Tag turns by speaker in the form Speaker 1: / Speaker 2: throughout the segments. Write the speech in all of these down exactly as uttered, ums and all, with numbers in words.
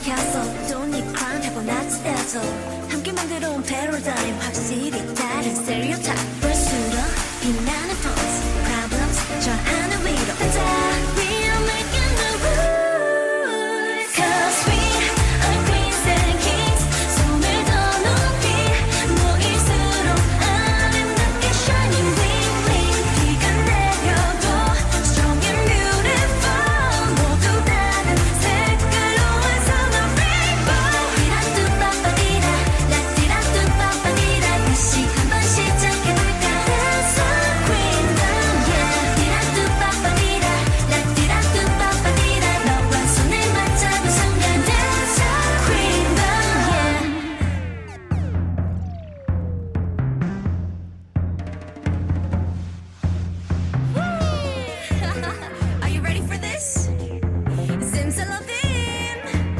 Speaker 1: 켰어 Don't need crime 해본 낮에서 함께 만들어 온 패러다임 확실히 다른 stereotype 볼수록 빛나는 pose problems 저 하늘 위로 던져 We are making the rules Cause we are queens and kings 손을 더 높이 모일수록 아름답게 shining bling bling 비가 내려도 strong and beautiful 모두 다른 색깔로 완성한 rainbow 디라뚜빠빠디라 라디라뚜빠빠디라 다시 한번 시작해볼까 That's our queendom yeah 디라뚜빠빠디라 라디라뚜빠빠디라 너와 손을 맞잡은 순간 That's our queendom yeah Are you ready for this? Zimzalabim!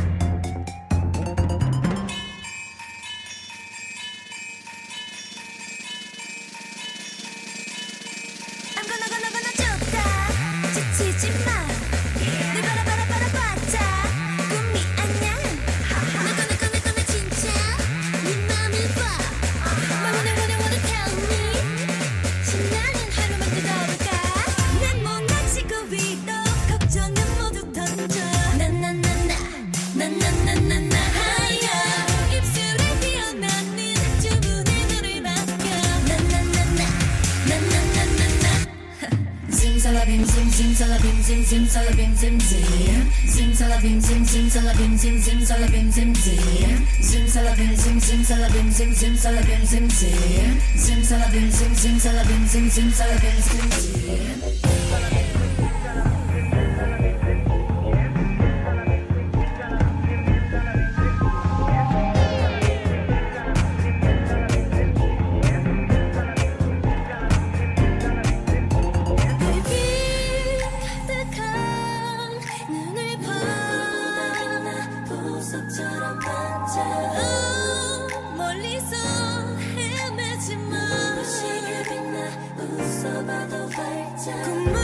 Speaker 1: I'm gonna gonna gonna 좋다 지치지 마 늘 바라바라바라봤자 꿈이 아냐 누구 누구 누구 나 진짜 네 맘을 봐 Why wanna wanna wanna tell me 신나는 하루만 뜨거울까 난 못나치고 위로 걱정은 모두 던져 나나나나 나나나나나 하야 입술에 피어나는 주문에 너를 맡겨 나나나나 나나나나나 Zimzalabim zim zimzalabim zim zimzalabim zim zim Zimzalabim zim zimzalabim zim zimzalabim zim zim Zimzalabim zim zimzalabim zim zimzalabim zim zim Zimzalabim zim zimzalabim zim zimzalabim zim zim 뜨거운 눈을 봐 보석처럼 반짝 멀리서 헤매지 마 시계 빛나 웃어봐도 활짝